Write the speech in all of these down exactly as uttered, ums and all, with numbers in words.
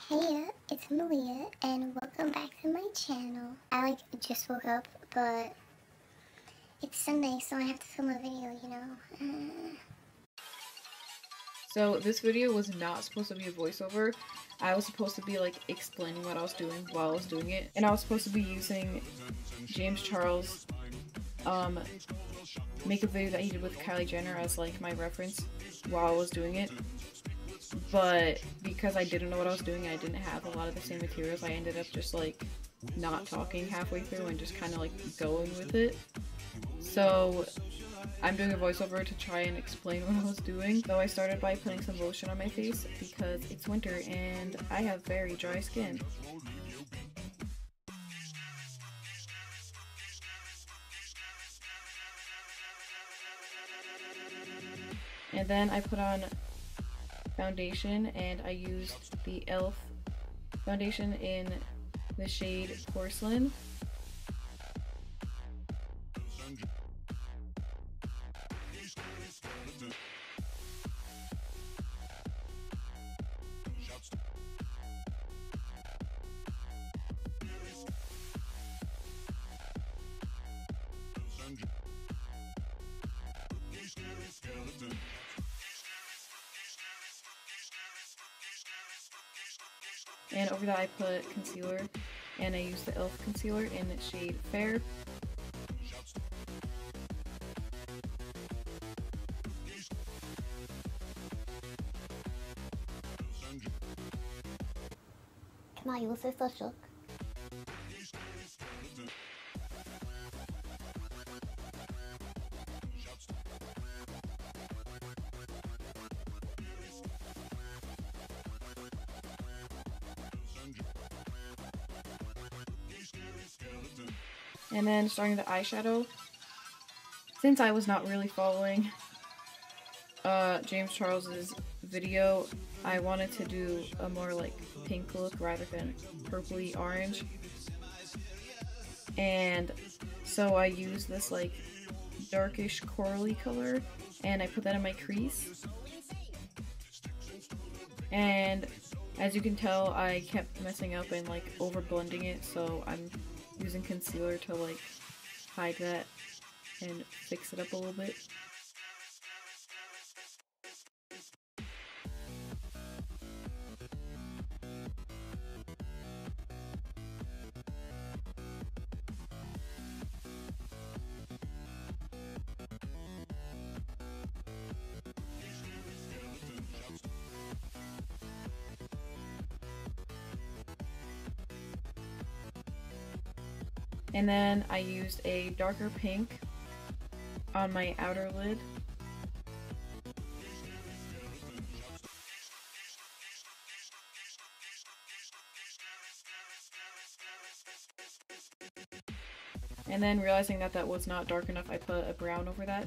Hey, it's Malia, and welcome back to my channel. I like just woke up, but it's Sunday, so I have to film a video, you know. Uh... So this video was not supposed to be a voiceover. I was supposed to be like explaining what I was doing while I was doing it, and I was supposed to be using James Charles' um, make a video that he did with Kylie Jenner as like my reference while I was doing it. But because I didn't know what I was doing, I didn't have a lot of the same materials, I ended up just like not talking halfway through and just kind of like going with it. So I'm doing a voiceover to try and explain what I was doing. So I started by putting some lotion on my face because it's winter and I have very dry skin. And then I put on foundation, and I used the e l f foundation in the shade Porcelain. And over that I put concealer, and I used the e l f concealer in shade Fair. Come on, you look so shook. And then starting the eyeshadow, since I was not really following uh, James Charles's video, I wanted to do a more like pink look rather than purpley orange. And so I used this like darkish corally color, and I put that in my crease. And as you can tell, I kept messing up and like over blending it, so I'm using concealer to like hide that and fix it up a little bit. And then I used a darker pink on my outer lid. And then realizing that that was not dark enough, I put a brown over that.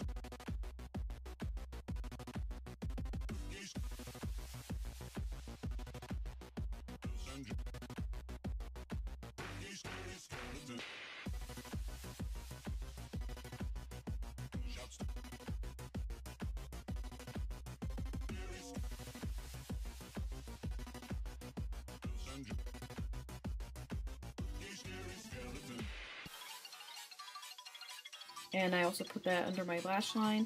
And I also put that under my lash line.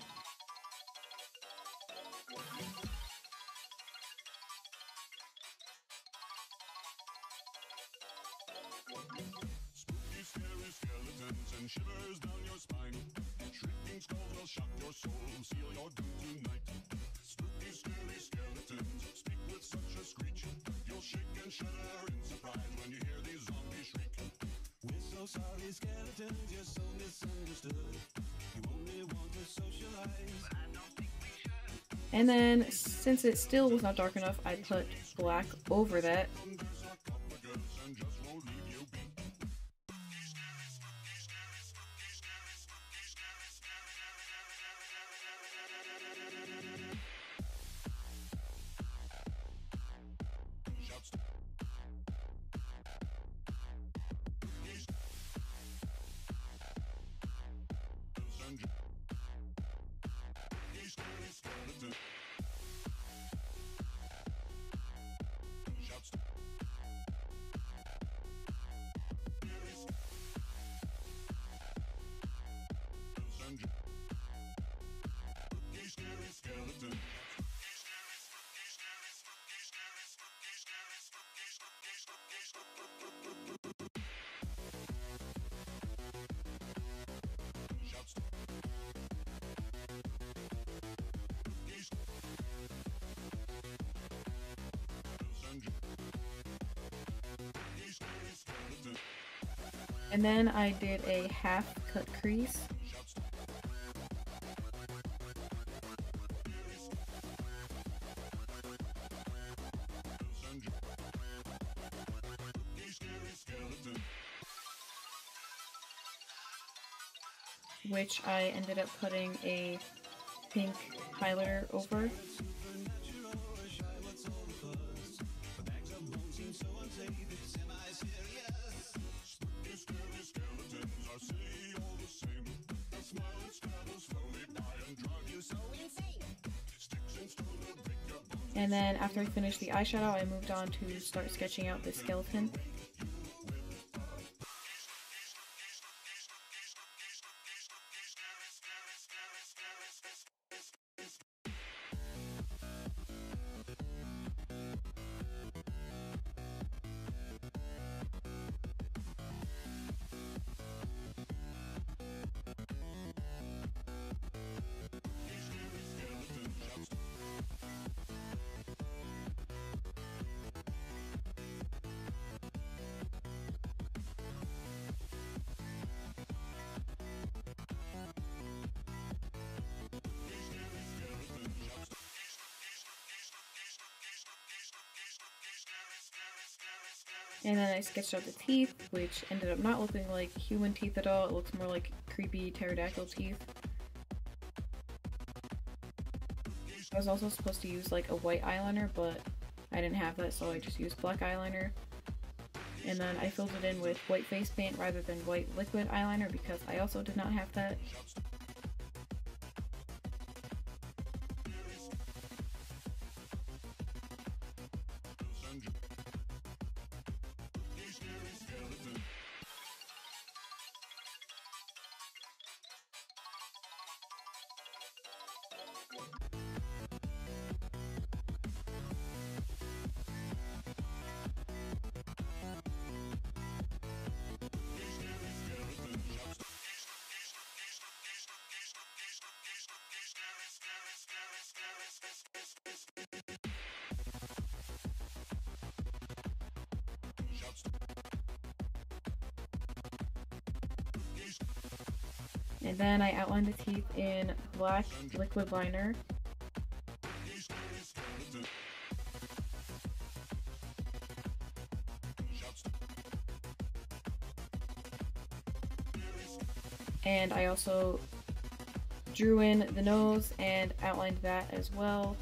Sorry, skeletons, you're so misunderstood. You only want to socialize, but I don't think we should. And then, since it still was not dark enough, I put black over that. Shots. And then I did a half cut crease. Which I ended up putting a pink highlighter over. And then after I finished the eyeshadow, I moved on to start sketching out the skeleton. And then I sketched out the teeth, which ended up not looking like human teeth at all. It looks more like creepy pterodactyl teeth. I was also supposed to use like a white eyeliner, but I didn't have that, so I just used black eyeliner. And then I filled it in with white face paint rather than white liquid eyeliner because I also did not have that. And then I outlined the teeth in black liquid liner. And I also drew in the nose and outlined that as well.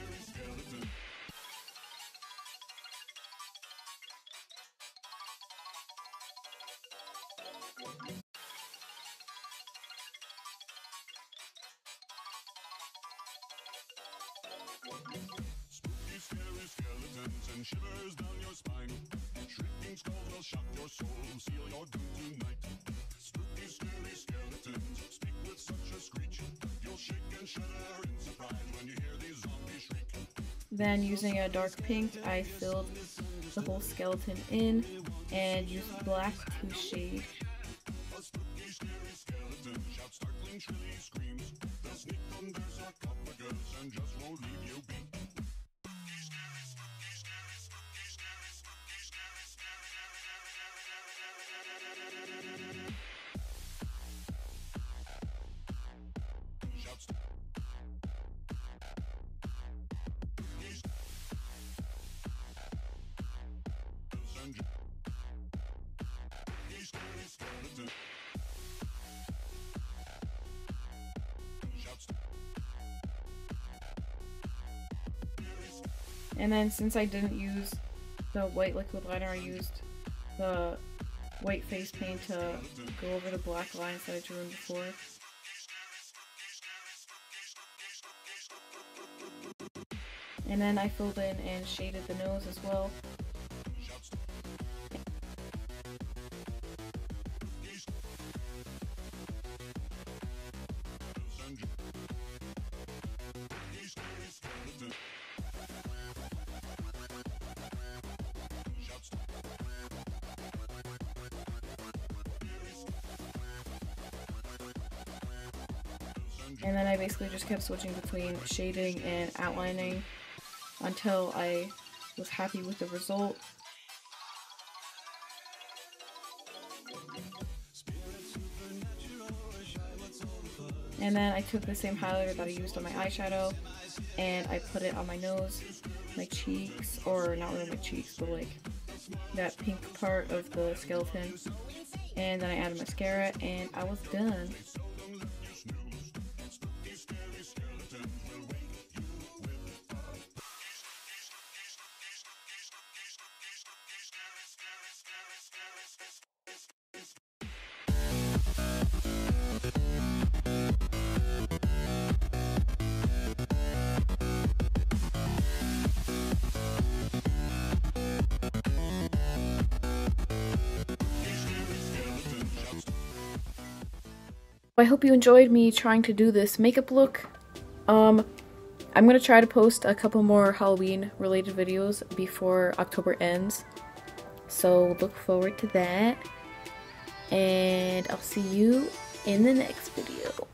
Spooky, scary skeletons and shivers down your spine. Shrieking skulls will shock your soul, seal your doom tonight. Spooky, scary skeletons speak with such a screech. You'll shake and shudder in surprise when you hear these zombies shriek. Then using a dark pink, I filled the whole skeleton in and used black to shade. A spooky, scary skeleton shouts startling, shrilly screams. They'll sneak under sarcophagus and just won't leave you be. And then since I didn't use the white liquid liner, I used the white face paint to go over the black lines that I drew in before. And then I filled in and shaded the nose as well. And then I basically just kept switching between shading and outlining until I was happy with the result. And then I took the same highlighter that I used on my eyeshadow and I put it on my nose, my cheeks, or not really my cheeks, but like that pink part of the skeleton. And then I added mascara and I was done. I hope you enjoyed me trying to do this makeup look. Um, I'm gonna try to post a couple more Halloween related videos before October ends. So look forward to that. And I'll see you in the next video.